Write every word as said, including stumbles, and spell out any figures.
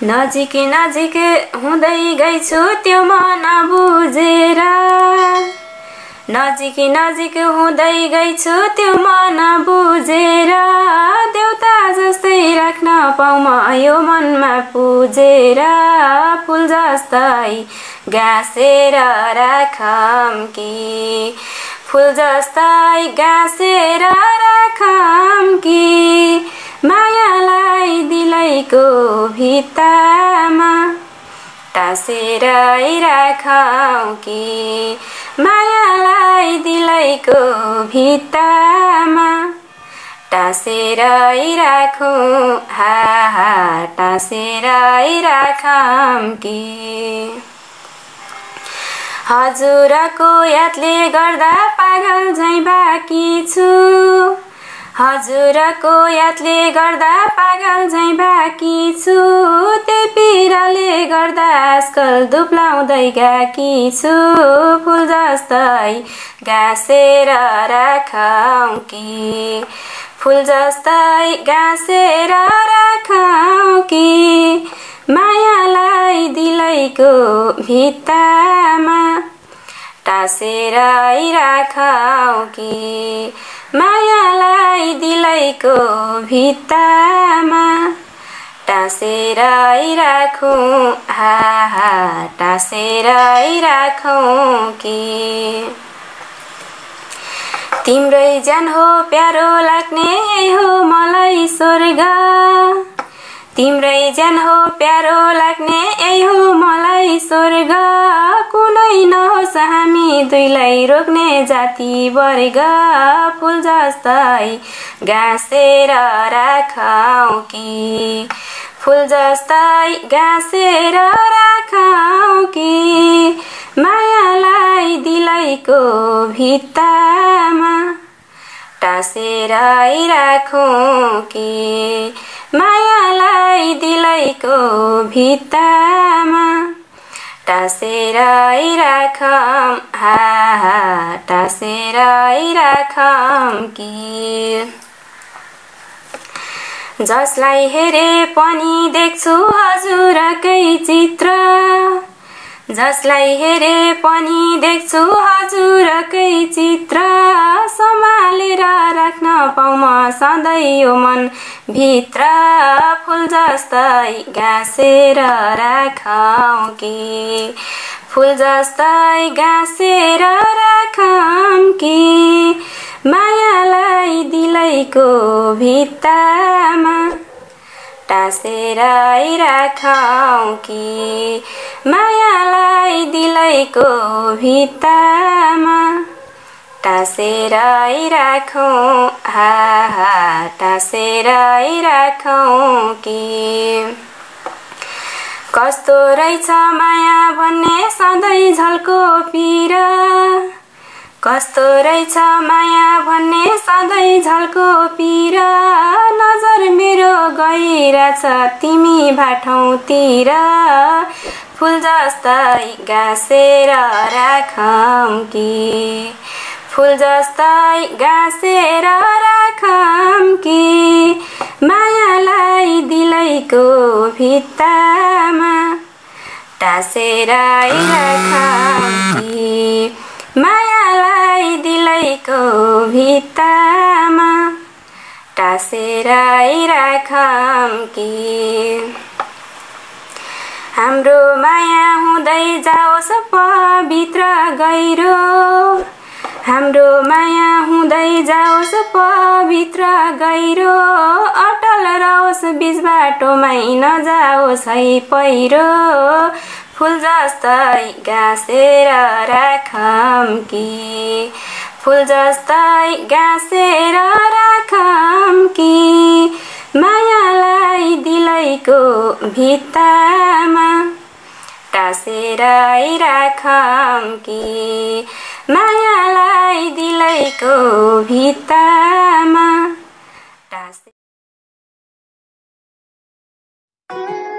नजिक नजिक हुँदै गइछु त्यो मन बुझेर नजिक नजिक हुँदै गइछु त्यो मन बुझेर देउता जस्तै राख्न पाऊ म यो मनमा पुजेर फूल जस्तै गाँसेर राखम कि फूल जस्तै गाँसेर राखम कि मायालाई दिलैको भित्तामा टाँसेर राखौँ कि मायालाई दिलैको भित्तामा टाँसेर राखौँ हा हा टाँसेर राखौँ कि हजुरको यादले गर्दा पागल झैँ बाँकी छु हजुरको यादले गर्दा पागल झैँ बाँकी छु त्यही पीडाले गर्दा आजकल दुब्लाउँदै गएकी छु फूल जस्तै गाँसेर राखौँ कि फूल जस्तै गाँसेर राखौँ कि मायालाई दिलैको भित्तामा टाँसेर राखौँ कि मायालाई दिलैको भित्तामा टाँसेर राखौँ हा हा टाँसेर राखौँ कि तिम्रै ज्यान हो प्यारो लाग्ने यही हो मलाई स्वर्ग तिम्रै ज्यान हो प्यारो लाग्ने यही हो मलाई स्वर्ग कुनै नहोस् हामी दुईलाई रोक्ने जाति वर्ग फूल जस्तै गाँसेर राखौँ कि फूल जस्तै गाँसेर राखौँ कि मायालाई दिलैको भित्तामा टाँसेर राखौँ कि मायालाई दिलैको भित्तामा टाँसेर राखौँ हा हा टाँसेर राखौँ कि जसलाई हेरे पनि देख्छु हजुरकै चित्र जसलाई हेरे पनि देख्छु हजुरकै चित्र सम्हालेर राख्न पाऊ म सधैँ यो मन भित्र फूल जस्तै गाँसेर राखौँ कि फूल जस्तै गाँसेर राखौँ कि मायालाई दिलैको भित्तामा टाँसेर राखौँ कि मायालाई दिलैको भित्तामा टाँसेर राखौँ हा हा टाँसेर राखौँ कि कस्तो रहेछ माया भन्ने सधैँ झल्को पीर कस्तो रहेछ माया भन्ने सधैँ झल्को पीर नजर मेरो गइरहेछ तिमी भाटौँतिर फूल जस्तै गाँसेर राखौँ कि फूल जस्तै गाँसेर राखौँ कि मायालाई दिलैको भित्तामा टाँसेर राखौँ कि मायालाई दिलैको भित्तामा टाँसेर राखौँ कि हाम्रो माया हुँदै जाओस् पवित्र गहिरो हाम्रो माया हुँदै जाओस् पवित्र गहिरो अटल रहोस् बीच बाटोमै नजाओस् है पहिरो फूल जस्तै गाँसेर राखौँ कि फूल जस्तै गाँसेर राखौँ कि मायालाई दिलैको भित्तामा टाँसेर राखौँ कि मायालाई दिलैको भित्तामा टाँसे